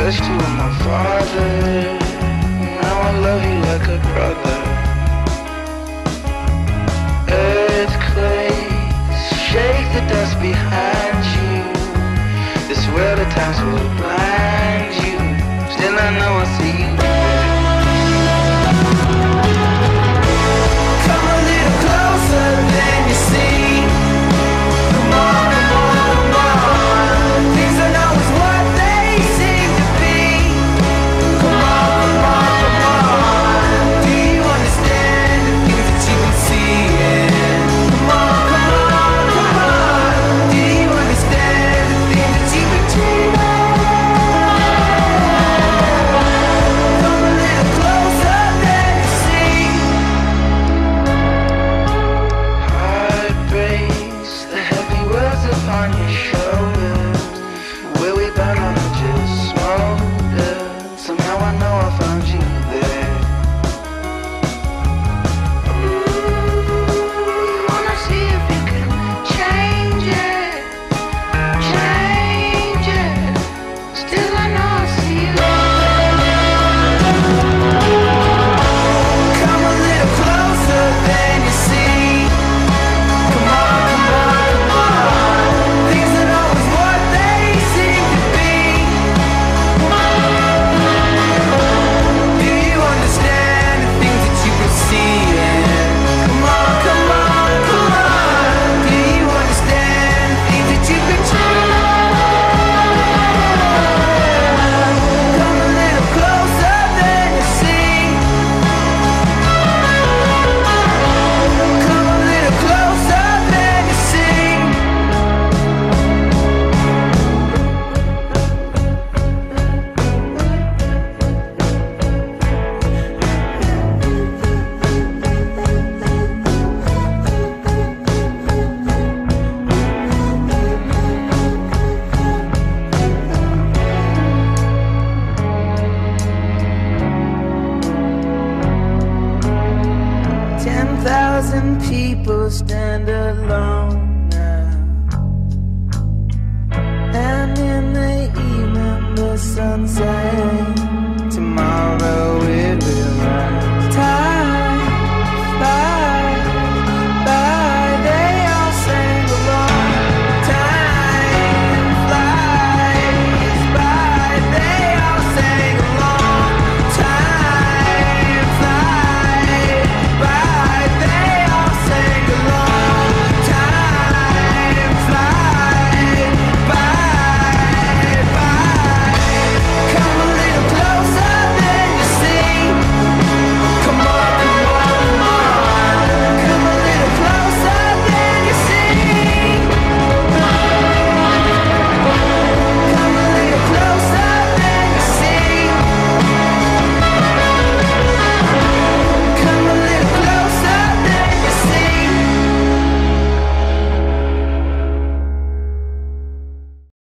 touched you with my father. Now I love you like a brother. Earthquakes shake the dust behind you. This world at times will blind you. Still I know I see you there. Come a little closer than you see. Come on, come on, come on. Things are not always what they seem to be. Come on, come on, come on. Do you understand the things that you can see? Come on, come on, come on. Do you understand the things that you can dream of? Come a little closer than you see. Heart breaks, the heavy words upon your shoulders. Where we bound on to just smolder. Somehow I know I found you there. Wanna see if you can change it, change it. Still I know I see you there. Come a little closer than you see. Come on, come on, come on. Things are not always what they seem to be. Do you understand the things that you can see? Come on, come on, come on. Do you understand the things that you can dream of? Come a little closer than you see. Come a little closer than you see. Ten 10,000 people stand alone.